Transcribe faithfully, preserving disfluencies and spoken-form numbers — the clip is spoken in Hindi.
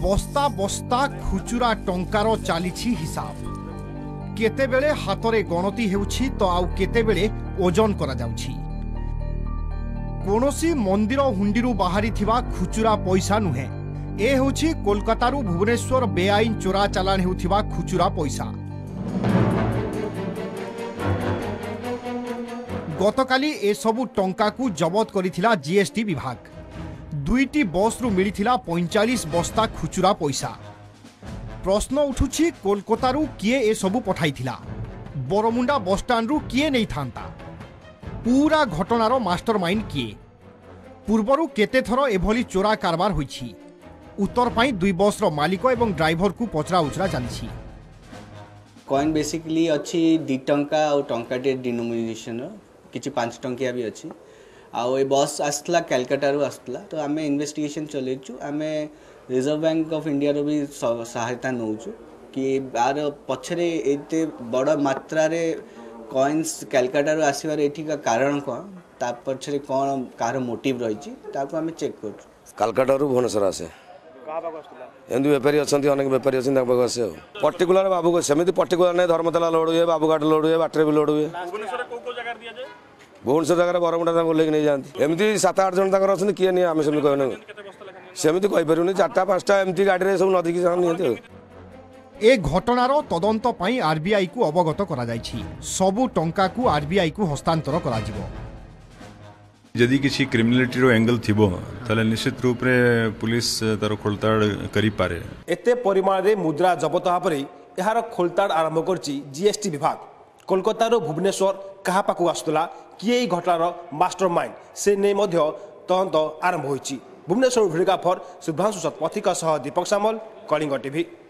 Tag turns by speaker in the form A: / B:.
A: बस्ता बस्ता खुचुरा टंकार चली हिसाब केतेबेले हातरे गणति हेउछि तो आउ केतेबेले ओजन करा जाउछि। कोनोसी मंदिर हुंडीरू बाहरी थिबा खुचुरा पैसा नुहे, ए हेउछि कोलकातारू भुवनेश्वर बेआईन चोरा चालान हेउथिबा खुचुरा पैसा। गतकाली ए सबु टंका को जबत करिथिला जीएसटी विभाग। दुईटी बस रु मिलिथिला पैंतालीस बस्ता खुचुरा पैसा। प्रश्न उठुछि कोलकातारू किए ए सबु पठाइथिला, बरमुंडा बस स्टैंड रु किए नहीं थांता, पूरा घटनार मास्टरमाइंड किए, पूर्वरु केते थर एभली चोरा कारबार होइछि। उत्तर पाई दुई बस रो मालिक एवं ड्राइवर को पचरा उचरा चलिछि।
B: कॉइन बेसिकली अच्छी दी टंका और टंका टे डिनोमिनेशन किछि पांच टंकिया भी अच्छी आउ ए बस आसला कलकत्ता रु आसला तो आमे इन्वेस्टिगेशन चलेछु। आमे रिजर्व बैंक ऑफ इंडिया रो भी सहायता नौछु कि आर पछरे एते बड़ मात्रा रे कॉइन्स कलकत्ता रु आसीबार एठी का कारण को ता पछरे कोन कार मोटिव रहिछि ताको आमे चेक करछु।
C: कलकत्ता रु भुवनेश्वर आसे का बाग आसला एंदु व्यापारी अछंती अनेक व्यापारी अछंती बाग आसे पर्टिकुलर बाबू को सेमिति पर्टिकुलर नै धर्मतला लोड हुए बाबूघाट लोड हुए बाटरे भी लोड हुए। भुवनेश्वर को को जगह दिया जाय भुवनेश्वर जगह बरमुंडा तक लेके नहीं जाती एमती सात आठ जन तक अच्छे किए नहीं आम सेमती कहना सेमती कहीपर चार्टा पाँचटा एमती गाड़ी सब नदी निहती।
A: ए घटनार तदंत पई आरबीआई को अवगत करा जायछि। सबु टंका को आरबीआई को हस्तांतर करा जिवो।
D: जदि किसी क्रिमिनालिटी रो एंगल थिबो तले निश्चित रूप रे पुलिस तार खोलताड़ करि पारे।
E: एते परिमाण रे मुद्रा जबत हापरे एहार खोलताड़ आरंभ करछि जीएसटी विभाग। कोलकाता रो भुवनेश्वर कहा पाकु आसुला किए घटनार मास्टरमाइंड से नहीं मध्य तदंत आरंभ होइछि। भुवनेश्वर भिडियोग्राफर शुभ्रांशु शतपथी सह दीपक सामल, कलिंग टीवी।